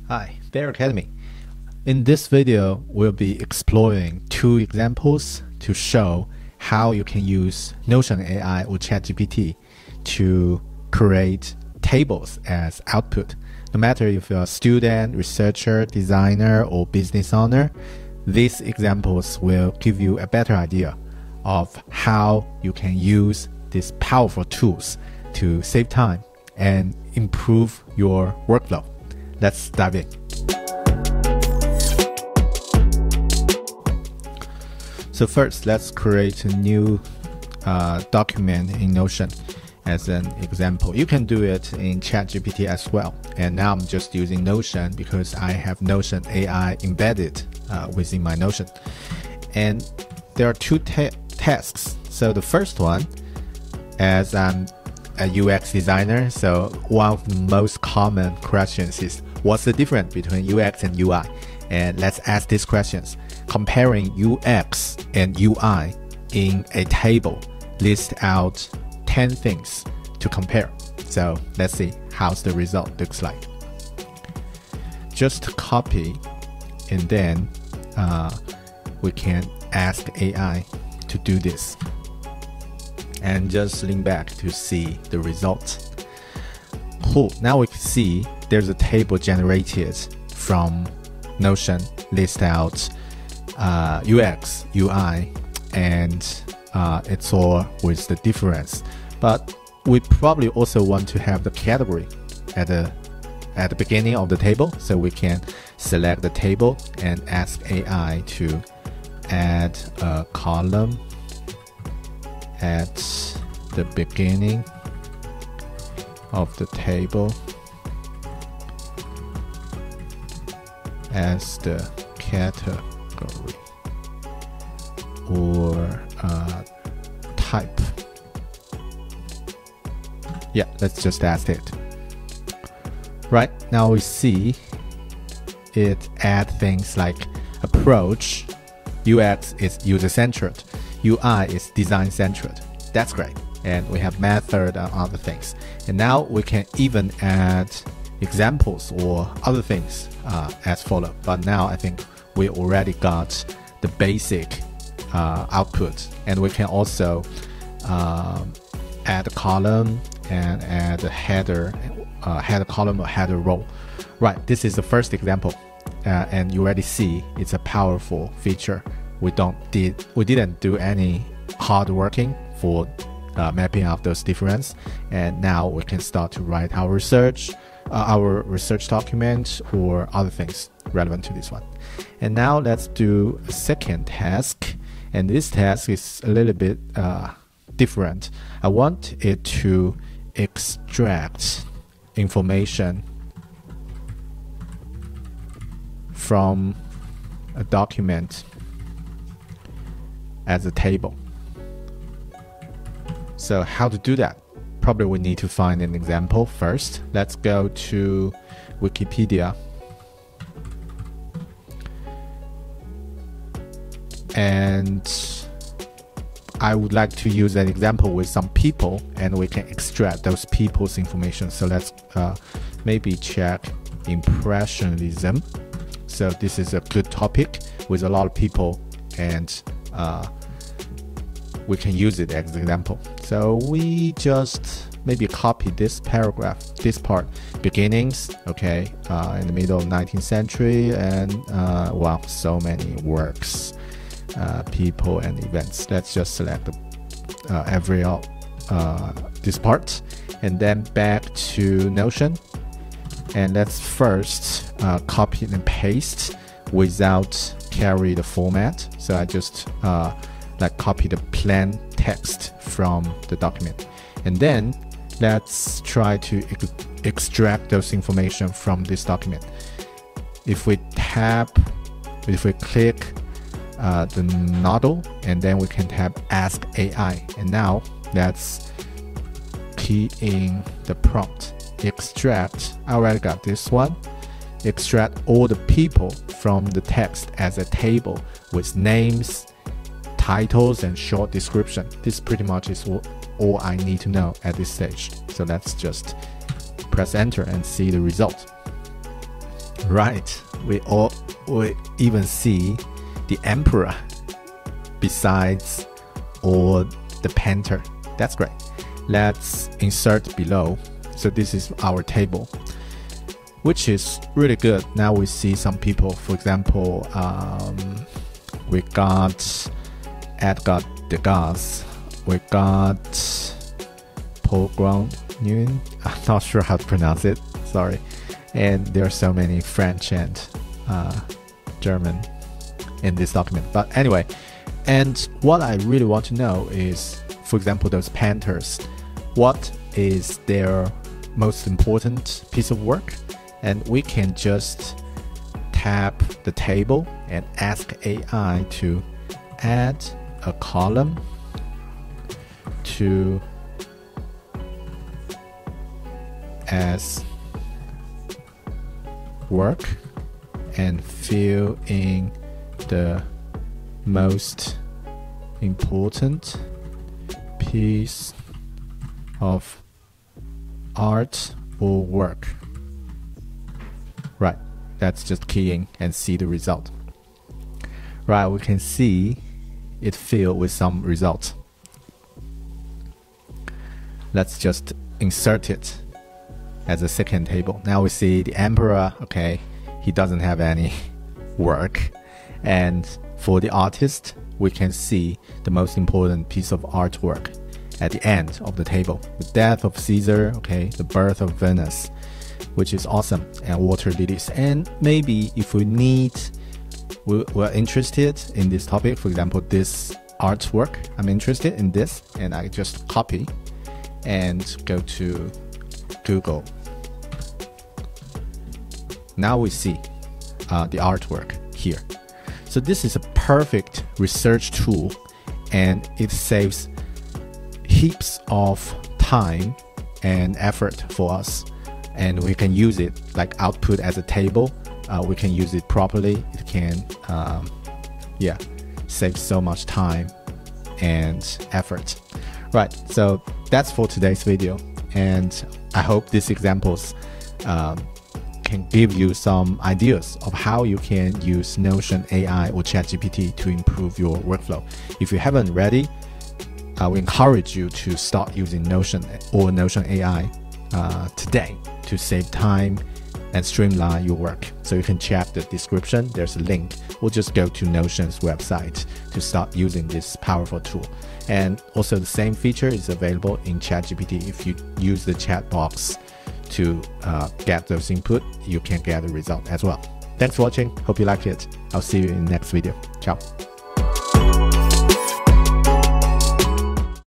Hi, Bear Academy. In this video, we'll be exploring two examples to show how you can use Notion AI or ChatGPT to create tables as output. No matter if you're a student, researcher, designer, or business owner, these examples will give you a better idea of how you can use these powerful tools to save time and improve your workflow. Let's dive in. So first, let's create a new document in Notion as an example. You can do it in ChatGPT as well. And now I'm just using Notion because I have Notion AI embedded within my Notion. And there are two tasks. So the first one, as I'm a UX designer, so one of the most common questions is, what's the difference between UX and UI? And let's ask these questions. Comparing UX and UI in a table, list out 10 things to compare. So let's see how the result looks like. Just copy, and then we can ask AI to do this. And just link back to see the results. Cool. Now we can see there's a table generated from Notion, list out UX, UI, and it's all with the difference. But we probably also want to have the category at the beginning of the table, so we can select the table and ask AI to add a column at the beginning of the table as the category or type. Yeah, let's just ask it. Right, now we see it add things like approach, UX is user-centered, UI is design-centered. That's great. And we have method and other things. And now we can even add examples or other things as follow. But now I think we already got the basic output. And we can also add a column and add a header column or header row. Right, this is the first example. And you already see it's a powerful feature. We didn't do any hard working for mapping out those differences, and now we can start to write our research document or other things relevant to this one. And now let's do a second task, and this task is a little bit different. I want it to extract information from a document as a table. So how to do that? Probably we need to find an example first. Let's go to Wikipedia. And I would like to use an example with some people, and we can extract those people's information. So let's maybe check Impressionism. So this is a good topic with a lot of people, and we can use it as an example. So we just maybe copy this paragraph, this part, beginnings, okay, in the middle of 19th century, and wow, so many works, people and events. Let's just select this part, and then back to Notion, and let's first copy and paste without carry the format. So I just copy the plain text from the document, and then let's try to extract those information from this document. If we click the noddle, and then we can tap ask AI, and now let's key in the prompt, extract. I already got this one. Extract all the people from the text as a table with names, titles, and short description. This pretty much is all I need to know at this stage. So let's just press enter and see the result. Right, we even see the emperor besides or the painter. That's great. Let's insert below. So this is our table, which is really good. Now we see some people, for example, we got Edgar Degas, we got Paul Grandin, I'm not sure how to pronounce it, sorry. And there are so many French and German in this document. But anyway, and what I really want to know is, for example, those painters, what is their most important piece of work? And we can just tap the table and ask AI to add a column to as work and fill in the most important piece of art or work. Right, that's just keying and see the result. Right, we can see it filled with some results. Let's just insert it as a second table. Now we see the emperor, okay, he doesn't have any work. And for the artist, we can see the most important piece of artwork at the end of the table. The death of Caesar, okay, the birth of Venus, which is awesome, and water lilies. And maybe if we're interested in this topic, for example, this artwork, I'm interested in this, and I just copy and go to Google. Now we see the artwork here. So this is a perfect research tool, and it saves heaps of time and effort for us, and we can use it like output as a table. We can use it properly. It can save so much time and effort. Right, so that's for today's video, and I hope these examples can give you some ideas of how you can use Notion AI or ChatGPT to improve your workflow. If you haven't already, I would encourage you to start using Notion or Notion AI today to save time and streamline your work. So you can check the description, there's a link, or just go to Notion's website to start using this powerful tool. And also the same feature is available in ChatGPT. If you use the chat box to get those input, you can get a result as well. Thanks for watching, hope you liked it. I'll see you in the next video. Ciao.